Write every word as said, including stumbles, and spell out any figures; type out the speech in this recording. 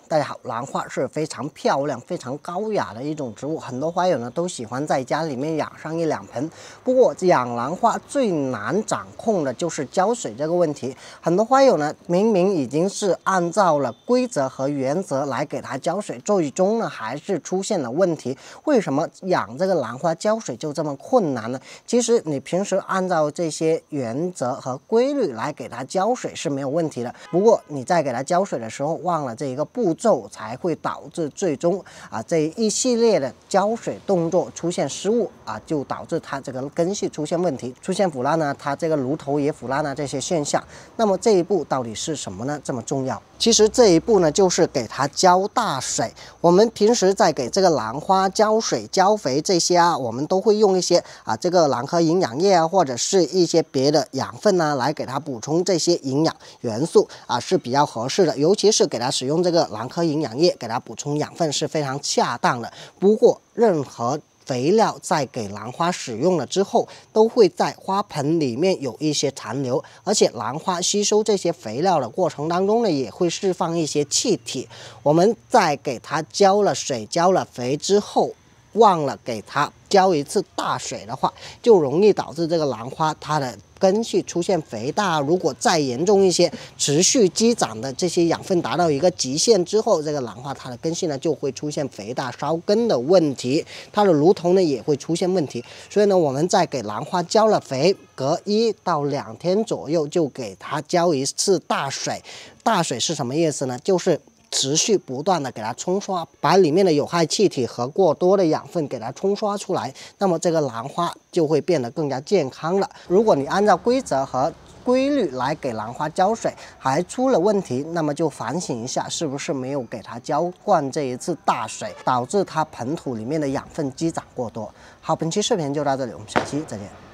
大家好，兰花是非常漂亮、非常高雅的一种植物，很多花友呢都喜欢在家里面养上一两盆。不过养兰花最难掌控的就是浇水这个问题。很多花友呢明明已经是按照了规则和原则来给它浇水，最终呢还是出现了问题。为什么养这个兰花浇水就这么困难呢？其实你平时按照这些原则和规律来给它浇水是没有问题的。不过你在给它浇水的时候忘了这一个步骤，才会导致最终啊这一系列的浇水动作出现失误啊，就导致它这个根系出现问题，出现腐烂呢，它这个芦头也腐烂啊这些现象。那么这一步到底是什么呢？这么重要？其实这一步呢，就是给它浇大水。我们平时在给这个兰花浇水、浇肥这些啊，我们都会用一些啊这个兰科营养液啊，或者是一些别的养分啊，来给它补充这些营养元素啊，是比较合适的。尤其是给它使用这个兰科营养液，给它补充养分是非常恰当的。不过任何肥料在给兰花使用了之后，都会在花盆里面有一些残留，而且兰花吸收这些肥料的过程当中呢，也会释放一些气体。我们在给它浇了水、浇了肥之后，忘了给它浇一次大水的话，就容易导致这个兰花它的根系出现肥大。如果再严重一些，持续积攒的这些养分达到一个极限之后，这个兰花它的根系呢就会出现肥大烧根的问题，它的芦头呢也会出现问题。所以呢，我们在给兰花浇了肥，隔一到两天左右就给它浇一次大水。大水是什么意思呢？就是持续不断的给它冲刷，把里面的有害气体和过多的养分给它冲刷出来，那么这个兰花就会变得更加健康了。如果你按照规则和规律来给兰花浇水，还出了问题，那么就反省一下，是不是没有给它浇灌这一次大水，导致它盆土里面的养分积攒过多。好，本期视频就到这里，我们下期再见。